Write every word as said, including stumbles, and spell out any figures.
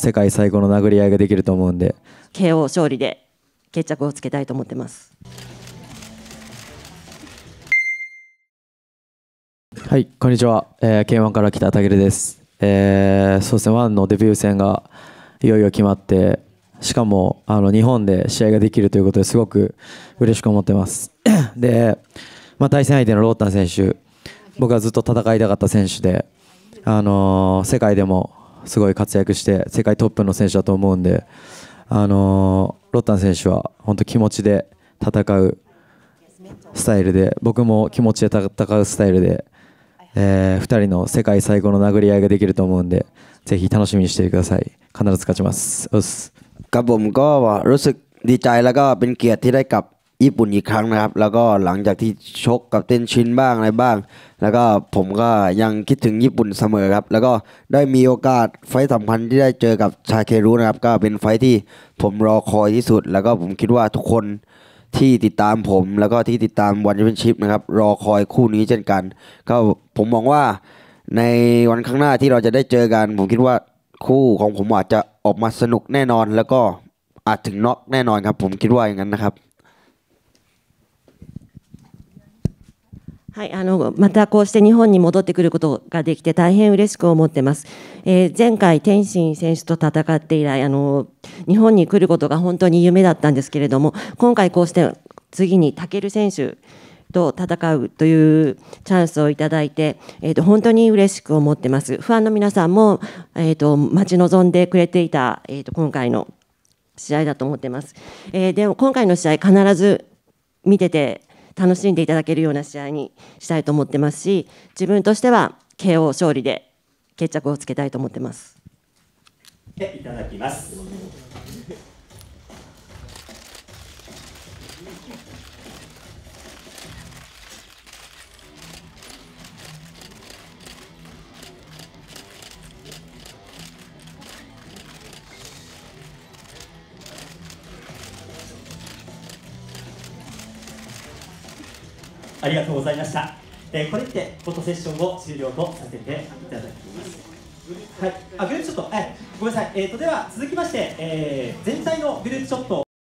世界最高の殴り合いができると思うんでケーオー 勝利で決着をつけたいと思ってます。 はい、こんにちは、えー、ケーワン から来たたけるです。えー、そうですね、ワンのデビュー戦がいよいよ決まって、しかもあの日本で試合ができるということですごく嬉しく思ってます。で、まあ、対戦相手のロータン選手、僕はずっと戦いたかった選手で、あのー、世界でもすごい活躍して世界トップの選手だと思うんで、あのー、ロータン選手は本当気持ちで戦うスタイルで、僕も気持ちで戦うスタイルで、えー、ふたりの世界最高の殴り合いができると思うんで、ぜひ楽しみにしてください。必ず勝ちます。うっす。 ครับผมก็รู้สึกดีใจแล้วก็เป็นเกียรติที่ได้กลับญี่ปุ่นอีกครั้งนะครับแล้วก็หลังจากที่ชกกับเต้นชินบ้างอะไรบ้างแล้วก็ผมก็ยังคิดถึงญี่ปุ่นเสมอครับแล้วก็ได้มีโอกาสไฟต์สำคัญที่ได้เจอกับชาเครุนะครับก็เป็นไฟต์ที่ผมรอคอยที่สุดแล้วก็ผมคิดว่าทุกคนที่ติดตามผมแล้วก็ที่ติดตามวันแชมเปี้ยนชิพนะครับรอคอยคู่นี้เช่นกันก็ผมมองว่าในวันข้างหน้าที่เราจะได้เจอกันผมคิดว่าคู่ของผมอาจจะออกมาสนุกแน่นอนแล้วก็อาจถึงน็อกแน่นอนครับผมคิดว่าอย่างนั้นนะครับはい、あのまたこうして日本に戻ってくることができて大変嬉しく思ってます。えー、前回天心選手と戦って以来あの日本に来ることが本当に夢だったんですけれども、今回こうして次に武選手と戦うというチャンスをいただいて、えー、と本当に嬉しく思ってます。ファンの皆さんも、えー、と待ち望んでくれていた、えー、と今回の試合だと思ってます。えー、でも今回の試合必ず見てて楽しんでいただけるような試合にしたいと思ってますし、自分としては ケーオー 勝利で決着をつけたいと思ってます。 でいただきます。ありがとうございました。えー、これにてフォトセッションを終了とさせていただきます。はい、あグループショット、はい、ごめんなさい。えーとでは続きまして、えー、全体のグループショット